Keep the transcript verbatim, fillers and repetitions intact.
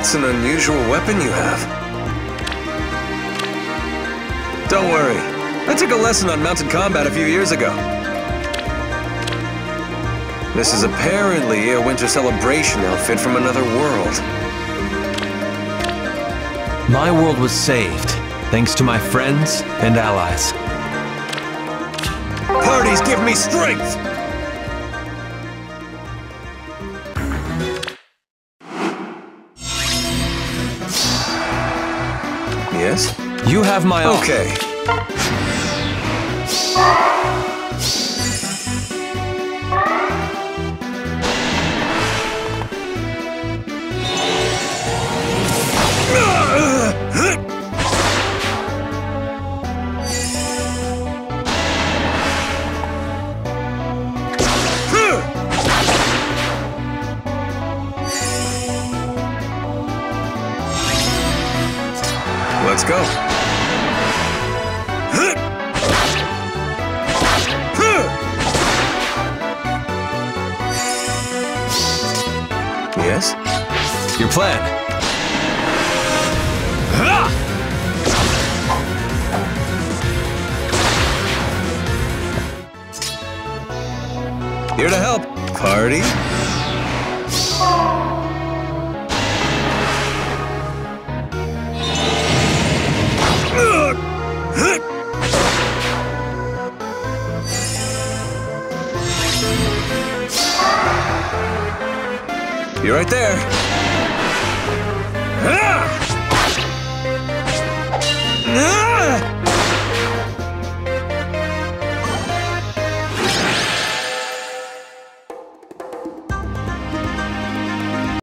That's an unusual weapon you have. Don't worry. I took a lesson on mounted combat a few years ago. This is apparently a winter celebration outfit from another world. My world was saved, thanks to my friends and allies. Parties give me strength! Yes? You have my own. Okay. Let's go. Yes? Your plan. Here to help. Party. You're right there. Ah! Ah!